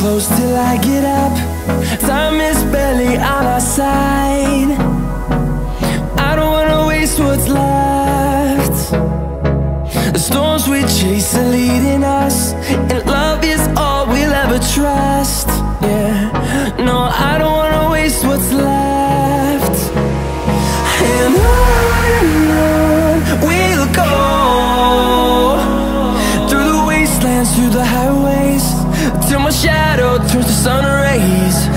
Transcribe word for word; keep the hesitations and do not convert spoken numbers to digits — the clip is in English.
close till I get up. Time is barely on our side. I don't wanna waste what's left. The storms we chase are leading us, and love is all we'll ever trust. Yeah, no, I don't wanna waste what's left. And on and on we'll go, through the wastelands, through the highways, till my shadow turns to sun rays.